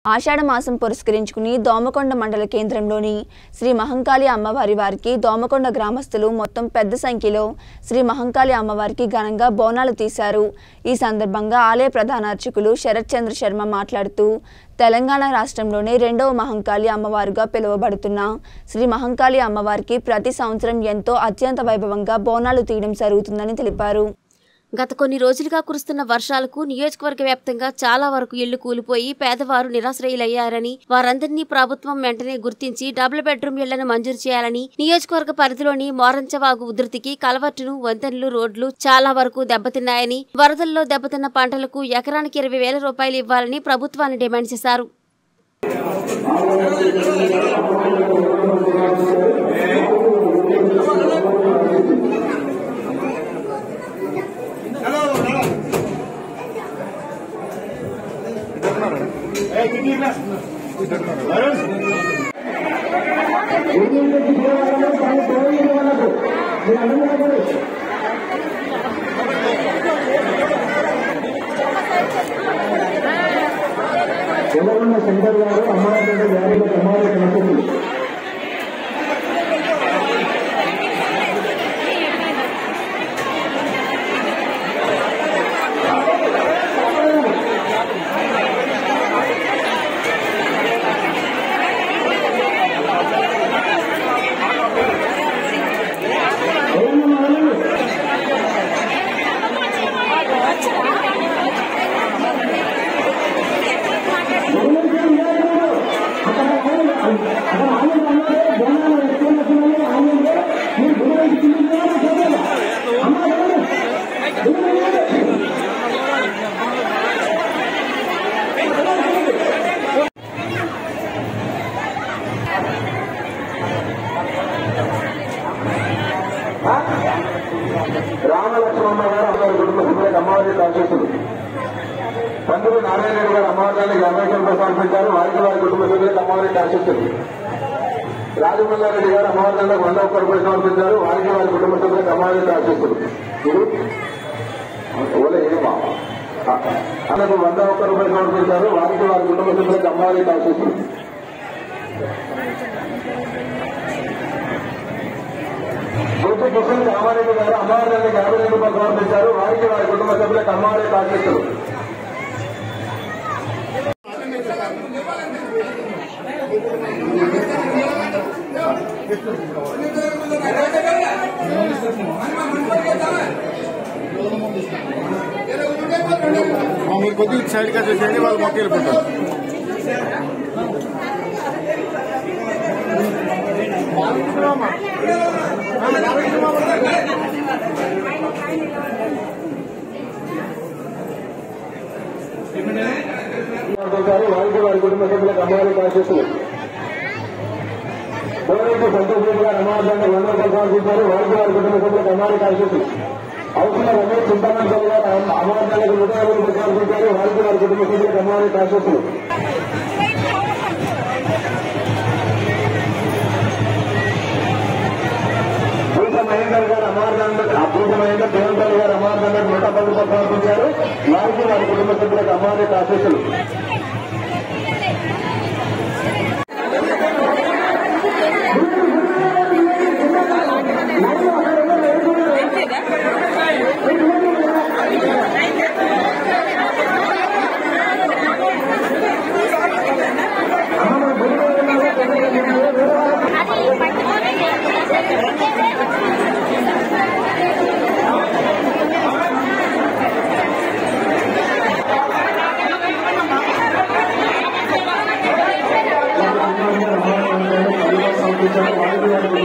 ఆషాఢ మాసం పురస్కరించుకుని దోమకొండ మండల కేంద్రంలోని శ్రీ మహంకాళి అమ్మవారి వారికి దోమకొండ గ్రామస్తులు మొత్తం పెద్ద సంఖ్యలో శ్రీ మహంకాళి అమ్మవారికి ఘనంగా బోనాలు తీశారు। ఈ సందర్భంగా ఆలయ ప్రధాన అర్చకులు శరత్ చంద్ర శర్మ మాట్లాడుతూ తెలంగాణ రాష్ట్రంలోనే రెండవ మహంకాళి అమ్మవారుగా పిలువబడుతున్న శ్రీ మహంకాళి అమ్మవారికి ప్రతి సంవత్సరం ఎంతో అత్యంత వైభవంగా బోనాలు తీయడం జరుగుతుందని తెలిపారు। గత కొన్ని రోజులుగా కురుస్తున్న వర్షాలకు నియోజకవర్గ వ్యాప్తంగా చాలా వరకు ఇళ్లు కూలిపోయి పేదవారు నిరాశ్రయులయ్యారని, వారందరినీ ప్రభుత్వం వెంటనే గుర్తించి డబుల్ బెడ్రూమ్ ఇళ్లను మంజూరు చేయాలని, నియోజకవర్గ పరిధిలోని మోరంచవాగు ఉధృతికి కలవర్టును, వంతెనలు, రోడ్లు చాలా వరకు దెబ్బతిన్నాయని, వరదల్లో దెబ్బతిన్న పంటలకు ఎకరానికి 20,000 రూపాయలు ఇవ్వాలని ప్రభుత్వాన్ని డిమాండ్ చేశారు। సెంటర్ గారు రామలక్ష్మమ్మ గారు అమ్మవారి కుటుంబ సభ్యులకు అమ్మవారి రాక్షసులు పంతులు నారాయణ గారు అమ్మవారికి 50 రూపాయలు సమర్పించారు। వారికి వారి కుటుంబ సభ్యులకు అమ్మవారి రాక్షసులు రాజమల్లారెడ్డి గారు అమ్మవారి 101 రూపాయలు సమర్పించారు। వారికి వారి కుటుంబ సభ్యులకు అమ్మవారి రాక్షసులు అన్నకు 101 రూపాయలు సమర్పించారు। వారికి వారి కుటుంబ సభ్యులకు అమ్మవారి రాక్షసులు కిషన్ రామారెడ్డి గారు అమ్మవారికి 50 రూపాయలు సమర్పించారు। వారికి వారి కుటుంబ సభ్యులకు అమ్మవారి రాక్షసులు మీరు కొద్దిగా సైడ్ గా చేసేయండి, వాళ్ళు మొక్క వెళ్ళిపోతారు। వారికి వారి కుటుంబ సభ్యులకు అమ్మవారి రాక్షసులు సంతోష్ రెడ్డి గారు అమ్మవారి 100 రూపాయలు సమర్పించారు। వారికి వారి కుటుంబ సభ్యులకు అమ్మవారి రాక్షసులు అవసరం రమేష్ చింతమణి గారు అమ్మవారి 150 రూపాయలు సమర్పించారు। వారికి వారి కుటుంబ సభ్యులకు అమ్మవారి రాక్షసులు మహేందర్ గారు అమృత మహేందర్ దేవంతల్ గారు అమ్మవారి 110 రూపాయలు సమర్పించారు। వారికి వారి కుటుంబ సభ్యులకు అమ్మవారి రాక్షసులు వారికి